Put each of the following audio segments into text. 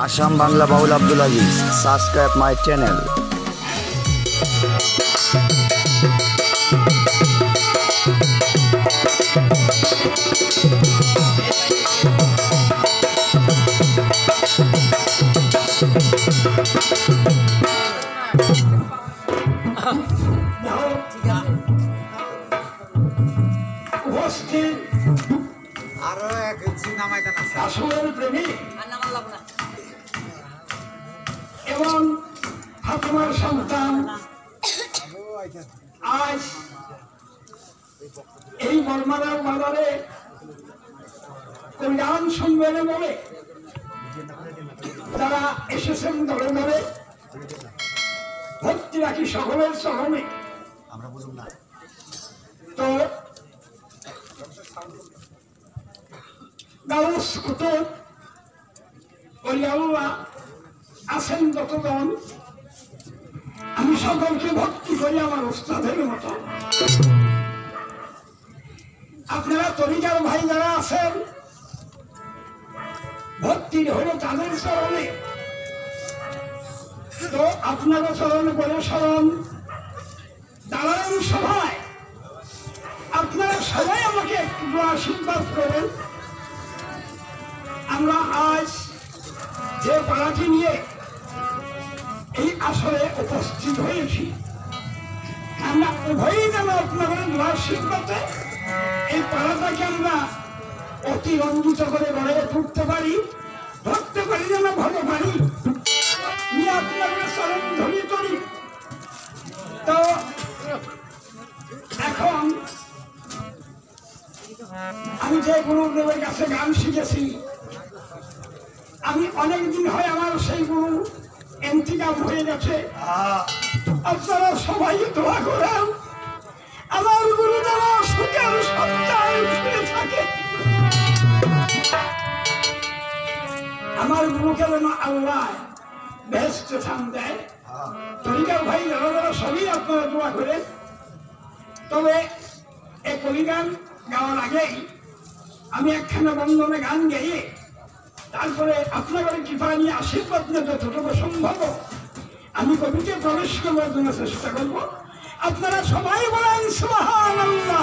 Assam Bangla Baul Abdul Aziz, subscribe my channel. আরো এক cinema আছে আসলের প্রেমী এবং ফাতেমার সন্তান আজ এই বর্মারার বাজারে কল্যাণ সম্মেলনে বলে যারা এসেছেন দলে দলে ভর্তি রাখি সকলের চরণে। তো গাউস কুতুব ওলিয়াউল্লাহ আছেন যতজন, আমি সকলকে ভক্তি করি আমার উস্তাদের মতো। আপনারা তরিকার ভাই যারা আছেন ভক্তি হলো তাদের চরণে। তো আপনারা চরণ করে স্মরণ দালান সভায় আপনারা সবাই আমাকে একটু আশীর্বাদ করেন। আমরা আজ যে পাড়াটি নিয়ে এই আসরে উপস্থিত হয়েছি, আমরা উভয়ই যেন আপনাদের আশীর্বাদে এই পাড়াটাকে আমরা অতি রঞ্জিত করে গড়ে তুলতে পারি, ধরতে পারি যেন ভালো পারি নিয়ে আপনাদের চরণ ধরিয়ে করি। তো এখন আমি যে গুরুদেবের কাছে গান শিখেছি, আমি অনেকদিন হয় আমার সেই গুরু এন্তিকাম হয়ে গেছে। আপনারা সবাই দোয়া করেন আমার গুরু যেন সুখের সত্তায় ফিরে থাকে, আমার গুরুকে যেন আল্লাহ বেহেশতে স্থান দেয়। তরিকার ভাই যারা যারা সবই আপনারা দোয়া করেন। তবে এই কলিগান গাওয়ার আগেই আমি একখানা বন্ধনে গান গেয়ে তারপরে আপনাদের কৃপা নিয়ে আশীর্বাদ নিয়ে যতটুকু সম্ভব আমি কবিকে প্রবেশ করবার জন্য চেষ্টা করব। আপনারা সবাই বলেন সুবহানাল্লাহ।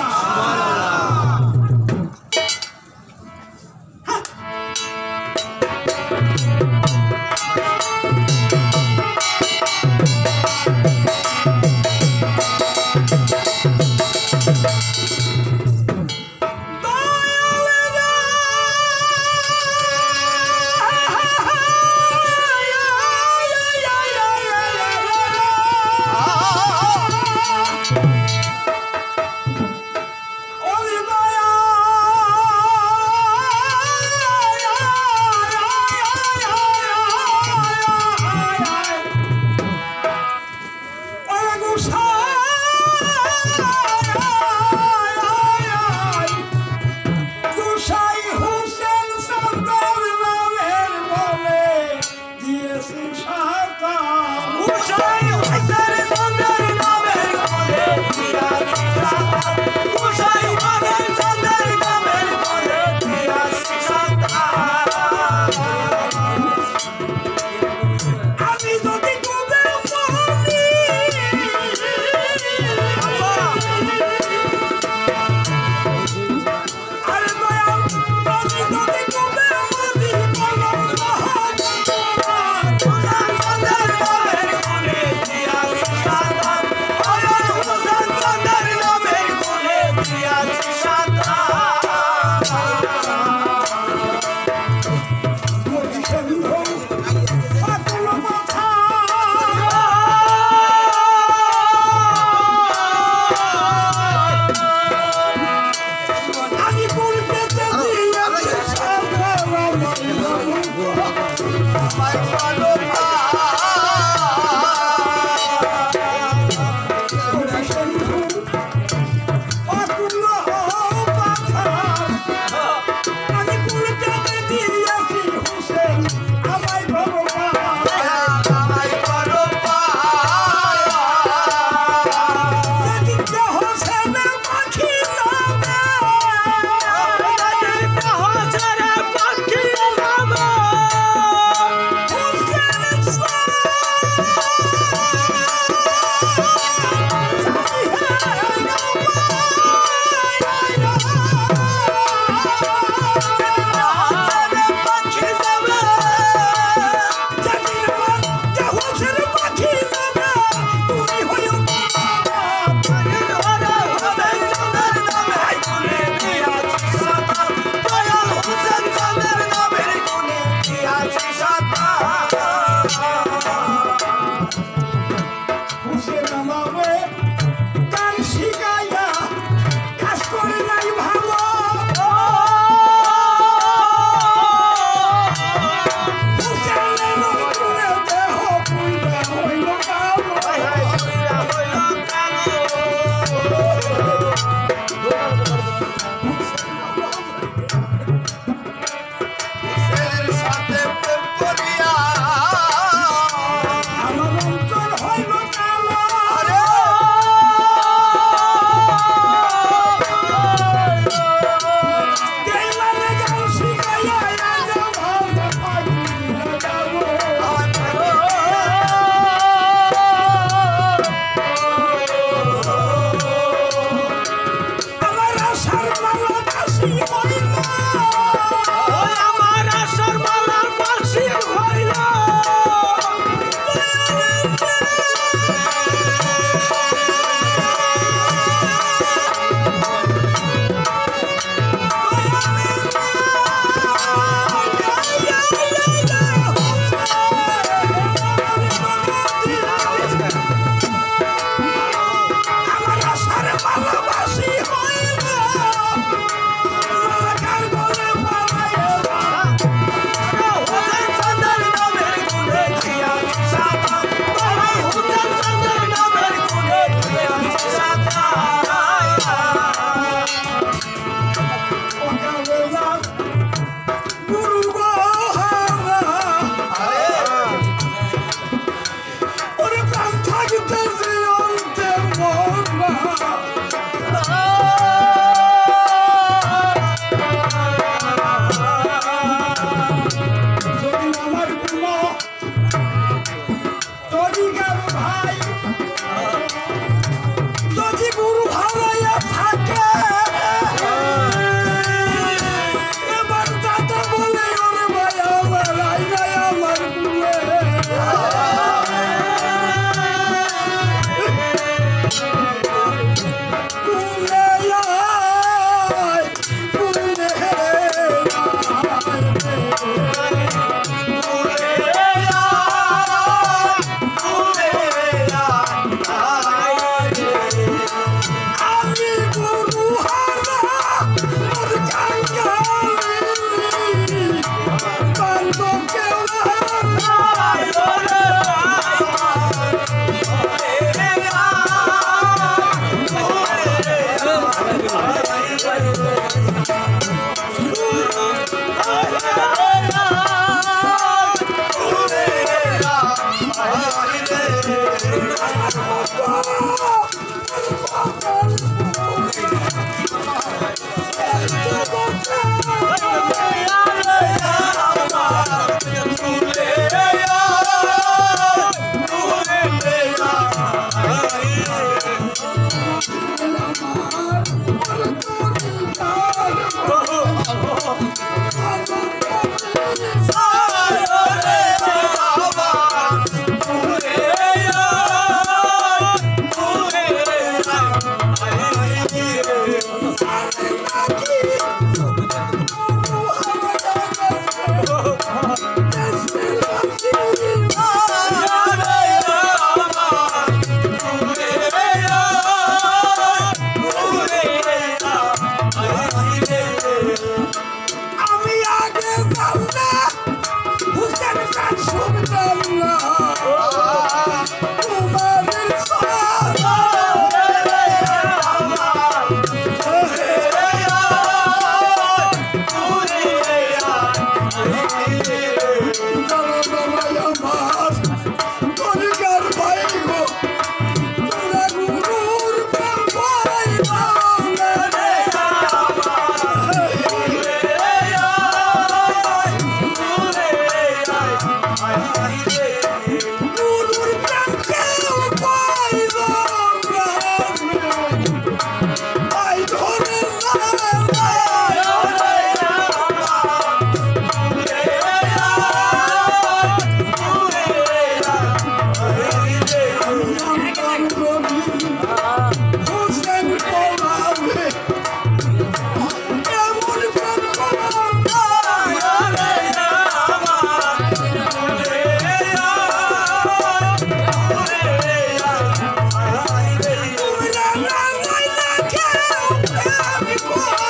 Come on.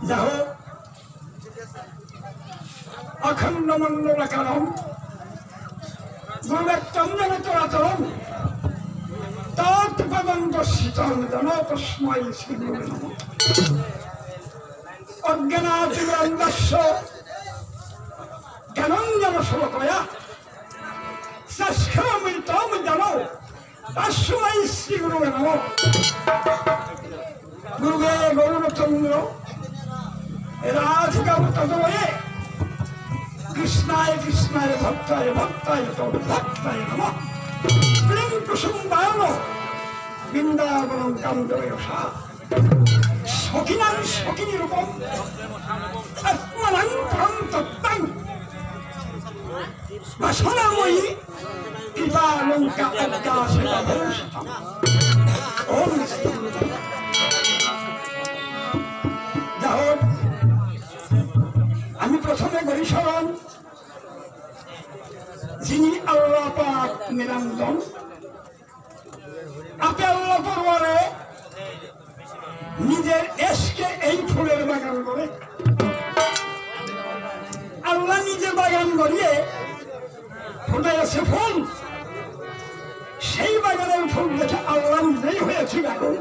যা হোক অখণ্ড মন্ডল কারণ গুরুবের চন্দন চরাচরণ তৎপদন্ত শীতল জন তস্মৈ শ্রী গুরুবে নমঃ। অজ্ঞানাতিগ্রন্দস্য জ্ঞানঞ্জন শোকয়া সস্খমৃতম জানো তস্মৈ শ্রী গুরুবে নমঃ। গুরুবে গৌরচন্দ্র রাধিকা তদয়ে কৃষ্ণায় কৃষ্ণায় ভক্তায় ভক্তায় ভক্তায় নমঃ। প্রেম কুসুম বায়ন বৃন্দাবনম কান্দয়সা সখিনাং সখিনী রূপম আত্মনাং পরম তত্ত্বং বাসনাময়ী কৃপালঙ্কা অজ্ঞাসেবা ভবিষ্যৎ। ওম যা হোক আমি প্রথমে করি স্মরণ যিনি আল্লাহ পাক নিরঞ্জন আপনি আল্লাহ পরওয়ারে নিজের এশকে এই ফুলের বাগান করে আল্লাহ নিজে বাগান করিয়ে ফুটাইছে ফুল সেই বাগানের ফুল দেখে আল্লাহ নিজেই হয়েছে বাগান।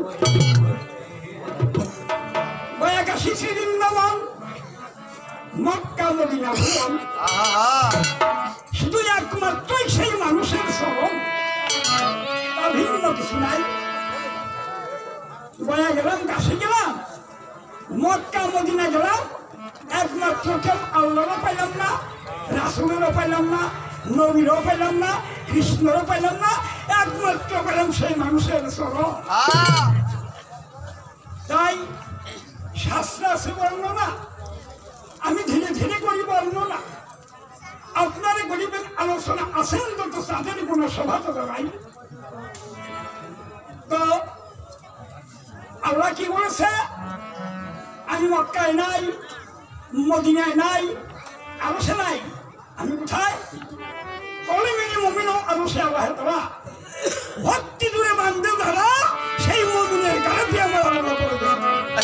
বয়াকাশী শ্রীবৃন্দাবন মক্কা মদিনা ভুবন শুধু একমাত্রই সেই মানুষের স্মরণ, ভিন্ন কিছু নাই। গয়া গেলাম, কাশি গেলাম, মক্কা মদিনা গেলাম, একমাত্র কেউ আল্লাহরও পাইলাম না, রাসূলেরও পাইলাম না, নবীরও পাইলাম না, কৃষ্ণরও পাইলাম না, একমাত্র পেলাম সেই মানুষের স্মরণ। তাই শাস্ত্র আছে বর্ণনা, আমি ধীরে ধীরে করি বর্ণনা। আপনারা গরিবের আলোচনা আছেন যত তাদের কোনো সভা তো নাই। তো আল্লাহ কি বলেছে, আমি মক্কায় নাই, মদিনায় নাই, আরশে নাই, আমি কোথায়? কলিমিনী মুমিন আরশে আল্লাহ তাআলা ভক্তি দূরে বান্ধে যারা সেই মুমিনের গালে দিয়ে আমার আল্লাহ করে দেন।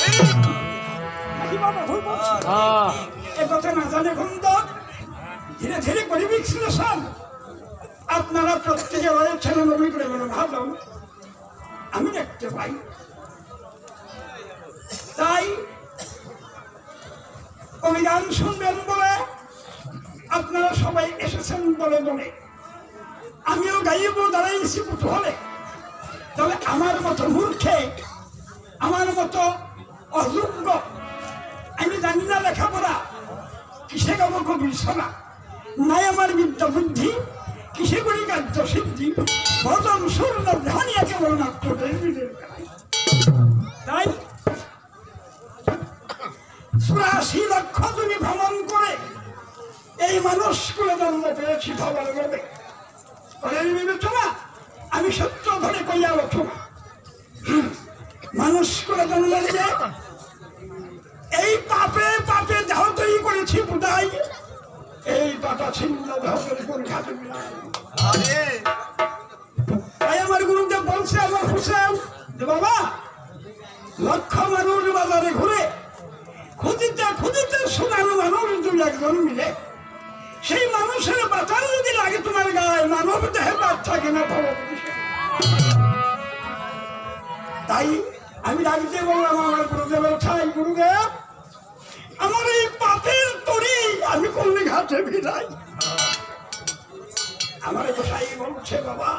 এ কথা না জানে কিন্তু ধীরে ধীরে করি বিশ্লেষণ। আপনারা প্রত্যেকে রয়েছেন নবী প্রেমের ভাজন, আমি দেখতে পাই। তাই অভিযান শুনবেন বলে আপনারা সবাই এসেছেন বলে বলে আমিও গাইব দাঁড়াইছি কুতূহলে। তবে আমার মতো মূর্খে, আমার মতো অযোগ্য, আমি জানি না লেখাপড়া, কিসে গাবো কবির শোনা, নাই আমার বিদ্যা বুদ্ধি, কিসে করি কার্য সিদ্ধি, ভজন সুর ধানিয়া কেবলমাত্র তাই ৮৪ লক্ষ জমি ভ্রমণ করে এই মানুষগুলো জন্ম পেয়েছি ভাবার ভাবে বিবেচনা। আমি সত্য ধরে কইয়া আলোচনা, মানুষগুলো জন্ম দিয়ে এই পাপে পাপে দেহ তৈরি করেছি বুদাই, এই পাতা ছিন্ন দেহ তৈরি করে ঘাটে মিলাই। তাই আমার গুরুদেব বলছে, আমার হুসেন যে বাবা, লক্ষ মানুষ বাজারে ঘুরে খুঁজিতে খুঁজিতে শোনানো মানুষ দুই একজন মিলে সেই মানুষের বাঁচার যদি লাগে তোমার গায়ে, মানব দেহে বাদ থাকে না। তাই আমি ডাকতে বললাম আমার গুরুদেবের ঠাই, গুরুদেব আমার এই পাপের তরি আমি কোনদিন ঘাটে ভিড়াই। আমার গোসাই বলছে, বাবা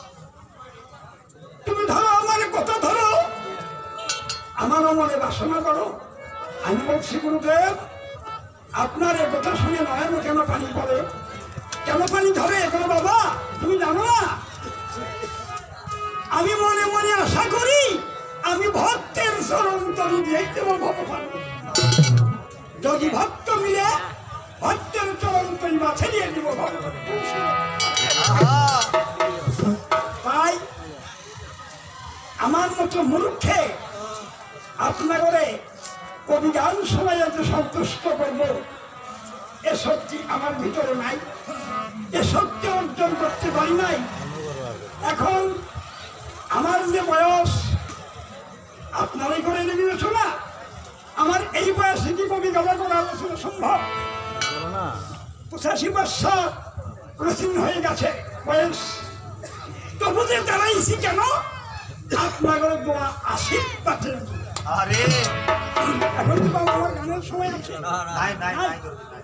তুমি ধরো আমার কথা, ধরো আমারও মনে বাসনা করো। আমি বলছি, গুরুদেব আপনার এ কথা শুনে নয় কেন পানি পড়ে, কেন পানি ধরে কেন? বাবা তুমি জানো না, আমি মনে মনে আশা করি আমি ভক্তের চরণ তরি দিয়েই দেব ভগবান। যদি ভক্ত মিলে ভক্তের চরণ তরি বাছে দিয়ে দিব ভগবান। তাই আমার মতো মূর্খে আপনারে কবি গান শোনাই যে সন্তুষ্ট করব, এ শক্তি আমার ভিতরে নাই, এ শক্তি অর্জন করতে পারি নাই। এখন আমার যে বয়স আপনারাই করে বিবেচনা, আমার এই বয়সে কি কবি গাওয়া করা আলোচনা সম্ভব? 85 বছর প্রসীন হয়ে গেছে বয়স, তবু যে দাঁড়াইছি কেন? আপনার দোয়া আশীর্বাদের। আরে এখন কি বাবা আমার গানের সময় আছে? নাই নাই নাই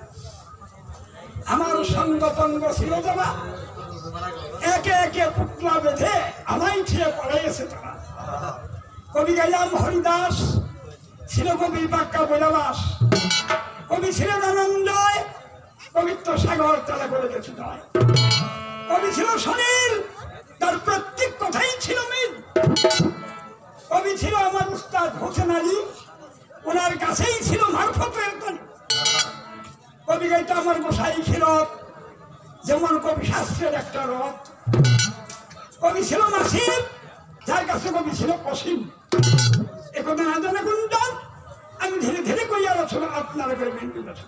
আমার সঙ্গপঙ্গ ছিল যারা একে একে পুতলা বেঁধে আমায় ছেড়ে পড়াইছে তারা। কবি গাইলাম হরিদাস, ছিল কবি বাক্কা বৈরাবাস, কবি ছিলেন আনন্দয়, পবিত্র সাগর তারা করে গেছে নয়। কবি ছিল সুনীল, তার প্রত্যেক কথাই ছিল মিল। কবি ছিল আমার উস্তাদ হোসেন আলী, ওনার কাছেই ছিল মারফতের তালি। কবি গাইতে আমার গোসাই ছিল যেমন কবি শাস্ত্রের একটা রথ। কবি ছিল নাসিব, যার কাছে কবি ছিল অসীম। একথা না জানে কোনজন, আমি ধীরে ধীরে করি আলোচনা, আপনারা করবেন।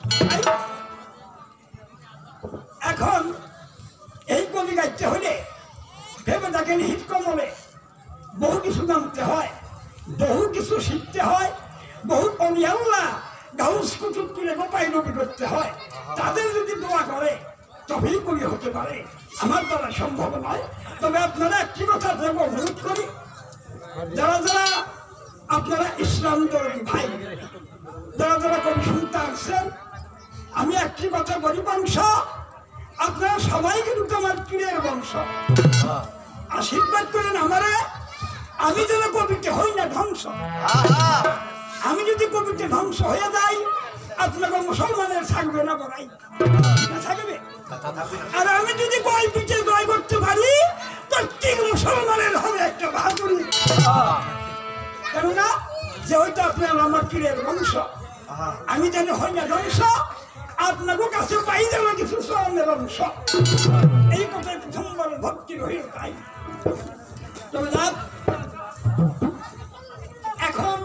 এখন এই কবি গাইতে হলে ভেবে দেখেন, হিট কমলে বহু কিছু জানতে হয়, বহু কিছু শিখতে হয়, বহু অনিয়াল্লা গাউস কুতুব তুলে গোপাই নবী করতে হয়। তাদের যদি দোয়া করে তবেই কবি হতে পারে, আমার দ্বারা সম্ভব নয়। তবে আপনারা একটি কথা দেব, অনুরোধ করি, যারা যারা আপনারা ইসলাম দরদি ভাই, যারা যারা কবি শুনতে আসছেন, আমি একটি কথা বলি, বংশ আপনারা সবাই কিন্তু আমার পীরের বংশ। আশীর্বাদ করেন আমারে, আমি যেন কবিতে হই না ধ্বংস। আমি যদি কবিতে ধ্বংস হয়ে যাই, আপনাকে মুসলমানের থাকবে না বড়াই থাকবে। আর আমি যদি কয় পিঠে জয় করতে পারি, প্রত্যেক মুসলমানের হবে একটা বাহাদুরি। কেননা যেহেতু আপনার আমার পীরের বংশ, আমি যেন হই না ধ্বংস, আপনাকে কাছে পাই যেন কিছু সোয়ানের অংশ। এই কথায় প্রথমবার ভক্তি রহিল তাই। তবে এখন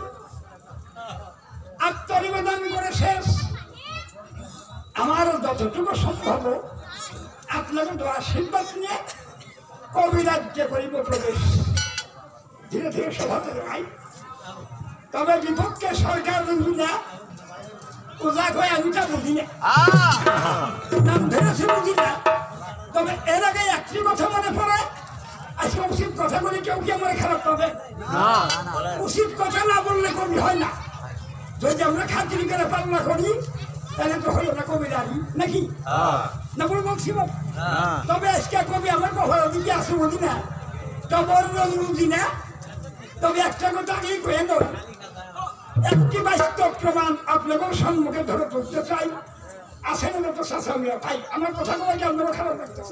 আত্মনিবেদন করে শেষ, আমার যতটুকু সম্ভব আপনাকে দোয়া আশীর্বাদ নিয়ে কবিরাজ্যে করিব প্রবেশ। ধীরে ধীরে সভাতে নাই, তবে বিপক্ষে সরকার বুঝি না, পূজা কয় আমি তা বুঝি না, নাম ধরেছে বুঝি না। তবে এর আগে একটি কথা মনে পড়ে, আজকে উচিত কথা বলে কেউ কি আমার খারাপ পাবে? উচিত কথা না বললে কবি হয় না। যদি আমরা খাতির করে পালনা করি তাহলে তো হলো না কবিরাজি, নাকি না বলে বলছি? তবে আজকে কবি আমার কখনো দিকে আসে বুঝি না, তবর বুঝি না। তবে একটা কথা আগেই কয়ে নয়, একটি বাস্তব প্রমাণ আপনাদের সম্মুখে ধরে তুলতে চাই। আসেন না তো শাসমিয়া ভাই, আমার কথা বলে আপনারও খারাপ লাগতেছে?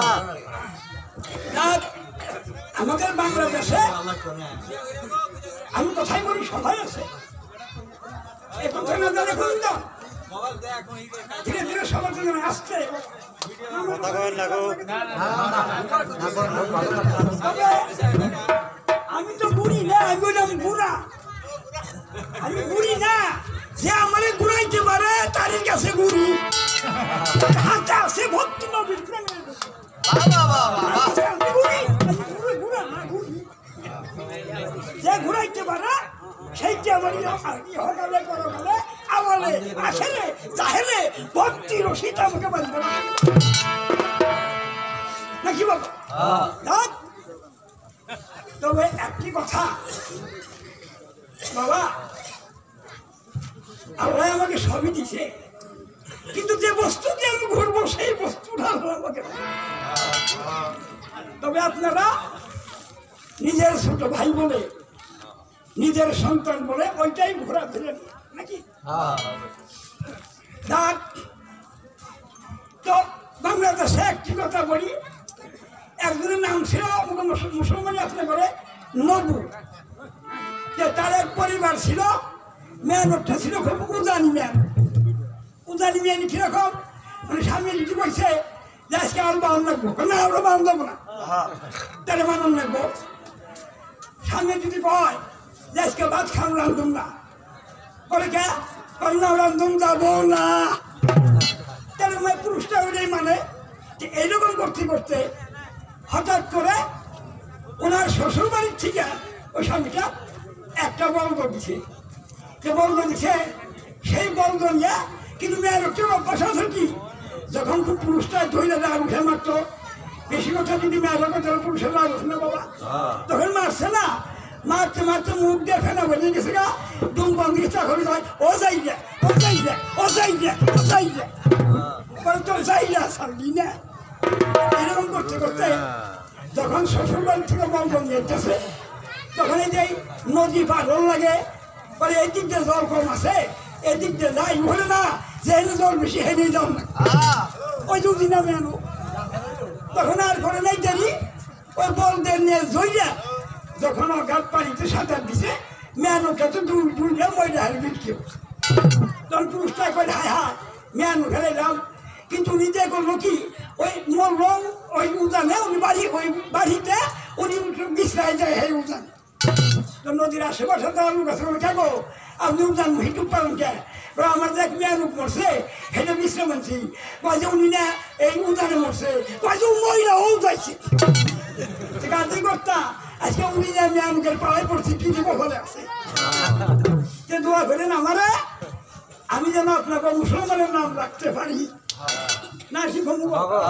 আমাদের বাংলাদেশে আমি কথাই বলি, সবাই আছে এই কথা না জানে কোনজন, ধীরে ধীরে সবার জন্য আসছে। আমি তো বুড়ি না, আমি বললাম বুড়া, আমি বুড়ি না। যে আমারে ঘুরাইতে পারে তার কাছে ঘুরি, হাতে আছে ভক্তি নবীর প্রেমের। যে ঘুরাইতে পারে সেইটা আমারই হকালে পরকালে আমালে আসলে চাহেলে ভক্তি রসিটা আমাকে বাঁধবে নাকি বাবা? তবে একটি কথা বাবা, আল্লাহ আমাকে সবই দিছে, কিন্তু যে বস্তু দিয়ে আমি ঘুরবো সেই বস্তুটা আমাকে। তবে আপনারা নিজের ছোট ভাই বলে, নিজের সন্তান বলে ওইটাই ঘোরা ফিরে নাকি? তো বাংলাদেশে একটি কথা বলি, একজনের নাম ছিল মুসলমানি আপনি করে নবু, যে তার এক পরিবার ছিল, মেয়ানটা ছিল খুব উজানি ম্যান। উজানি ম্যান কিরকম, মানে স্বামী যদি কইছে যে আজকে আর বাউন লাগবো, না আমরা বাউন যাবো না, তাহলে বাউন লাগবো। স্বামী যদি কয় যে আজকে ভাত খান রান্ধুন না, বলে কে না রান্ধুন যাবো না, তাহলে পুরুষটা ওইটাই মানে যে এইরকম করতে করতে হঠাৎ করে ওনার শ্বশুর বাড়ির থেকে ওই স্বামীটা একটা বলদ দিছে, যে বলগো দিছে সেই বলগো নিয়ে কিন্তু মেয়ের একটু অভ্যাস আছে কি যখন খুব পুরুষটা ধরে যায় উঠে মারতো বেশি কথা যদি মেয়ের কথা পুরুষের রাগ উঠে না বাবা তখন মারছে না মারতে মারতে মুখ দিয়ে ফেনা বেরিয়ে গেছে গা দুম বন্ধি চাকরি হয় ও যাই যায় ও যাই যায় ও যাই যায় ও যাই যায় পরে তোর যাই যা সারবি না এরকম করতে করতে যখন শ্বশুরবাড়ি থেকে বলগো নিয়ে যেতেছে তখন এই যে নদী পাগল লাগে পরে এই দিক দিয়ে জল কম আছে এই দিক দিয়ে যাই বলে না যে এনে জল বেশি হেনে যাও না ওই যদি না মেনু তখন আর করে নাই দেরি ওই বলদের নিয়ে জইয়া যখন অগাধ পানিতে সাঁতার দিছে মেয়ানুকে তো দুইটা ময়লা হারে বিটকে তখন পুরুষটা করে হায় হায় মেয়ানু খেলাইলাম কিন্তু নিজে করলো কি ওই মরলম ওই উদানে উনি বাড়ি ওই বাড়িতে উনি বিশ্রায় যায় সেই উদানে তো নদীর আশেপাশে তো আলু গাছ কেন আপনি উদান হিটুক পালন কে আমার দেখ মেয়ানুক মরছে হেঁটে বিশ্রাম আনছি কয় যে উনি না এই উদানে মরছে কয় যে মহিলা ও যাইছে কাজই করতাম আজকে উনি না মেয়ানুকের পাড়ায় পড়ছি কি যে বলে আছে যে দোয়া করেন আমারে আমি যেন আপনাকে মুসলমানের নাম রাখতে পারি না শিখুন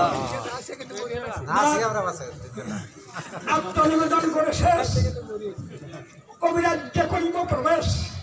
আত্মনিবেদন করে শেষ কবিরাজ্যে করিব প্রবেশ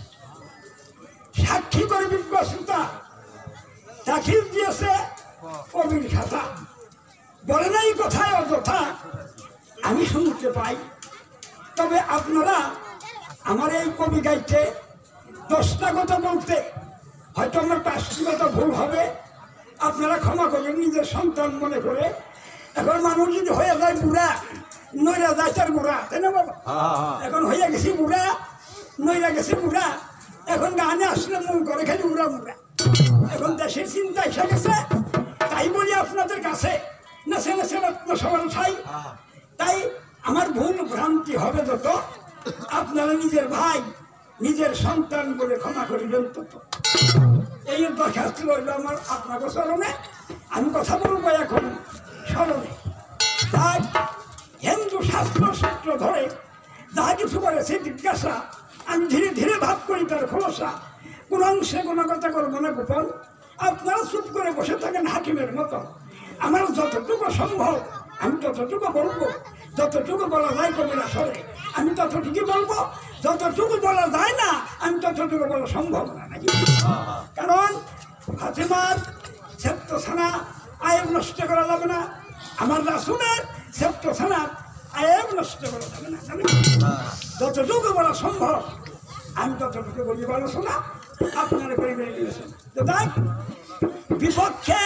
সাক্ষী করে বিজ্ঞতা দাখিল দিয়েছে কবির খাতা বলে নাই কথায় অযথা আমি শুনতে পাই তবে আপনারা আমার এই কবি গাইতে 10টা কথা বলতে হয়তো আমার 5টি কথা ভুল হবে আপনারা ক্ষমা করবেন নিজের সন্তান মনে করে এখন মানুষ যদি হয়ে যায় বুড়া নইরা যায় তার বুড়া তাই না বাবা এখন হইয়া গেছি বুড়া নইরা গেছে বুড়া এখন গানে আসলে মন করে খালি উড়া মুড়া এখন দেশের চিন্তা এসে গেছে তাই বলি আপনাদের কাছে নেছে নেছে সবার ছাই তাই আমার ভুল ভ্রান্তি হবে যত আপনারা নিজের ভাই নিজের সন্তান বলে ক্ষমা করিবেন তত এই দরখাস্ত রইল আমার আপনাকে স্মরণে আমি কথা বলবো এখন স্মরণে তাই হিন্দু শাস্ত্র সূত্র ধরে যা কিছু করেছে জিজ্ঞাসা আমি ধীরে ধীরে ভাব করি তার খোলসা কোন অংশে কোনো কথা করবো না গোপন আপনারা চুপ করে বসে থাকেন হাকিমের মতো আমার যতটুকু সম্ভব আমি ততটুকু বলবো যতটুকু বলা যায় কবিরা স্বরে আমি ততটুকু বলবো যতটুকু বলা যায় না আমি ততটুকু বলা সম্ভব না নাকি কারণ ফাতেমার সেপ্তছানা আয়েব নষ্ট করা যাবে না আমার রাসূলের সেপ্তছানা আয়েব নষ্ট করা যাবে না যতটুকু বলা সম্ভব আমি ততটুকু বলি বলো শোনা আপনারা করে বেরিয়ে গিয়েছেন তো তাই বিপক্ষে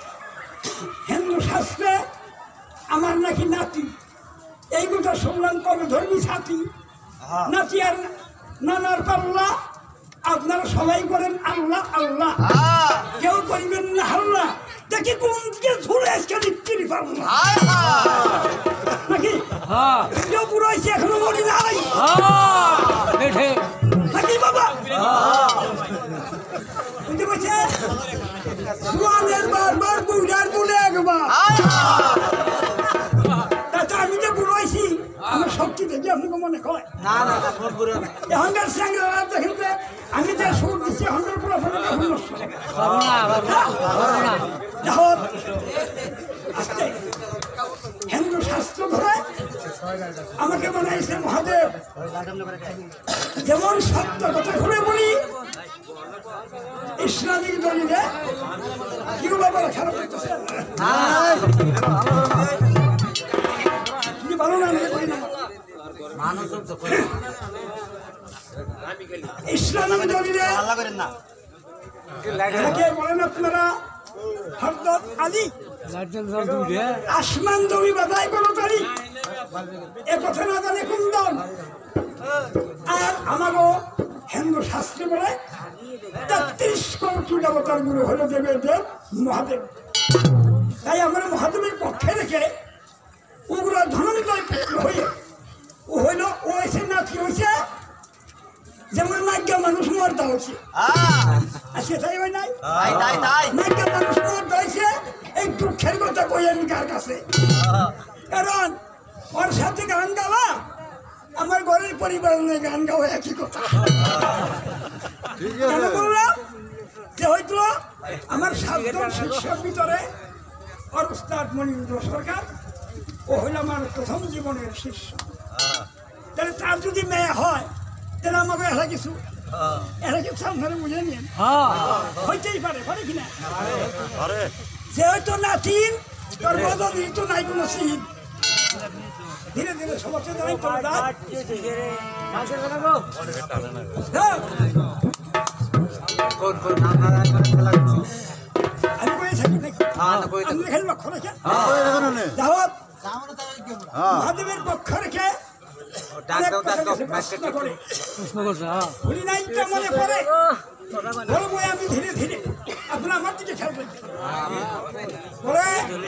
হিন্দু শাস্ত্রে আমার নাকি নাতি এই কথা শুনলাম কবে ধর্মী সাথী নাতি আর নানার পাল্লা আপনারা সবাই করেন আল্লাহ আল্লাহ কেউ করিবেন না আল্লাহ দেখি কোন দিকে ঝুলে আজকে বিক্রি পারবো নাকি কেউ পুরো হয়েছে এখনো মরি নাই নাকি বাবা বুঝতে পারছে সুয়ানের বারবার বুড়ার বলে একবার তাতে আমি যে বুড়ো হয়েছি আমার শক্তি থেকে আপনাকে মনে হয় এখনকার স্যাংরা দেখতে আমি যে সুর দিচ্ছি এখনকার পুরো আস্তে হিন্দু শাস্ত্র ধরে আমাকে বানাইছে মহাদেব যেমন সত্য কথা খুলে বলি ইসলামিক দলিলে কেউ বাবার খারাপ করতেছে তুমি ভালো না ইসলামিক দলিলে বলেন আপনারা হযরত আলী আসমান জমি বাধাই কোনো তারি এ কথা না জানে কোন দল আর আমারও হিন্দু শাস্ত্রে বলে ৩৩ কোটি দেবতার গুরু হলো দেবের দেব মহাদেব তাই আমরা মহাদেবের পক্ষে রেখে উগ্র ধনঞ্জয় পুত্র হয়ে ও হইল ও এসে নাতি হয়েছে যেমন নাগ্যা মানুষ মর্দা হয়েছে সেটাই হয় নাই নাগ্যা মানুষ মর্দা হয়েছে এই দুঃখের কথা কই আমি কার কাছে কারণ ওর সাথে গান গাওয়া আমার ঘরের পরিবার নিয়ে গান গাওয়া একই কথা কেন বললাম যে হয়তো আমার 7 জন শিষ্যের ভিতরে ওস্তাদ মনিন্দ্র সরকার ও হইল আমার প্রথম জীবনের শিষ্য। তাহলে তার যদি মেয়ে হয় তাহলে আমাকে এরা কিছু আপনারা বুঝে নিন, হইতেই পারে কিনা? যে হয়তো নাতিন তোর বদলি তো নাই কোনো সিন, ধীরে ধীরে সমাজে দাঁড়াই চলে যায়। আমি করে থাকি নাকি আপনি খেলে লক্ষ্য রেখে মহাদেবের পক্ষ রেখে মনে পড়ে বলবো আমি ধীরে ধীরে আপনার আমার দিকে খেয়াল করছি বলে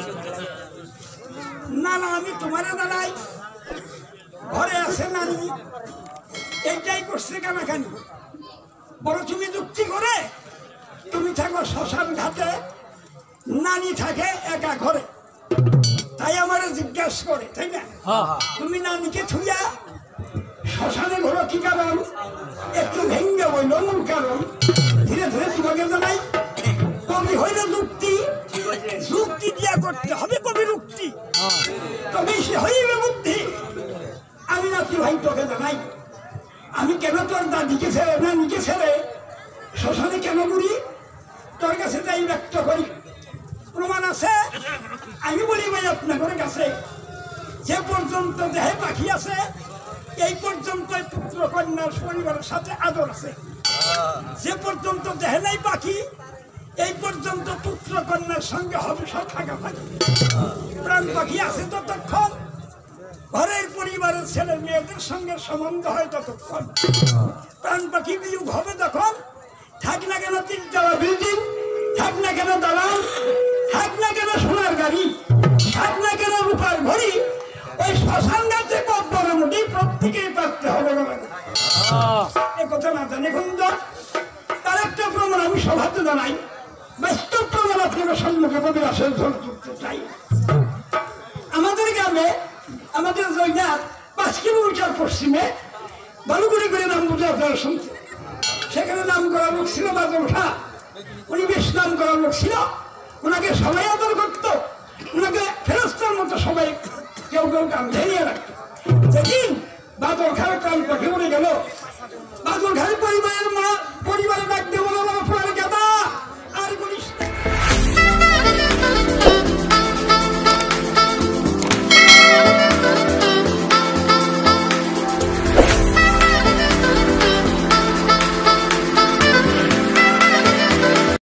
না আমি তোমারে দাঁড়াই ঘরে আছে নানি এইটাই করছে কানাকানি বড় তুমি যুক্তি করে তুমি থাকো শ্মশান ঘাটে নানি থাকে একা ঘরে তাই আমার জিজ্ঞাসা করে তাই না তুমি নানিকে ছুঁয়া শ্মশানে ঘোরো কি কারণ একটু ভেঙ্গে বইল মূল কারণ ধীরে ধীরে তোমাকে জানাই কবি হইল যুক্তি দিয়া করতে হবে কবি যুক্তি তবে সে হইবে বুদ্ধি আমি নাতি ভাই তোকে জানাই আমি কেন তোর দাদিকে ছেড়ে নানিকে ছেড়ে শ্মশানে কেন ঘুরি তোর কাছে তাই ব্যক্ত করি প্রমাণ আছে আমি বলি ভাই আপনাদের কাছে যে পর্যন্ত দেহে পাখি আছে এই পর্যন্ত পুত্র কন্যার পরিবারের সাথে আদর আছে যে পর্যন্ত দেহে নাই পাখি এই পর্যন্ত পুত্র কন্যার সঙ্গে হবে সব থাকা পাখি প্রাণ পাখি আছে ততক্ষণ ঘরের পরিবারের ছেলে মেয়েদের সঙ্গে সম্বন্ধ হয় ততক্ষণ প্রাণ পাখি বিয়োগ হবে তখন থাক না কেন 3 তলা বিল্ডিং থাক না কেন দালান থাক না কেন সোনার গাড়ি থাক না কেন রূপার ঘড়ি ওই শ্মশান গাছে পদ্মার মুটি প্রত্যেকেই পারতে হবে এ কথা না জানে তার একটা প্রমাণ আমি সভাতে জানাই বাস্তব প্রমাণ আপনাদের সম্মুখে কবির আসল ধরতে চাই আমাদের গ্রামে আমাদের জয়নাথ 5 কিলোমিটার পশ্চিমে বালুগুড়ি করে নাম বুঝে আপনারা শুনছে সেখানে নাম করা লোক ছিল বাদল শাহ উনি বেশ নাম করা লোক ছিল ওনাকে সবাই আদর করতো ওনাকে ফেরস্তার মতো সবাই কেউ কাম ধরিয়ে রাখতো যেদিন বাদল খার কাম পথে উড়ে গেল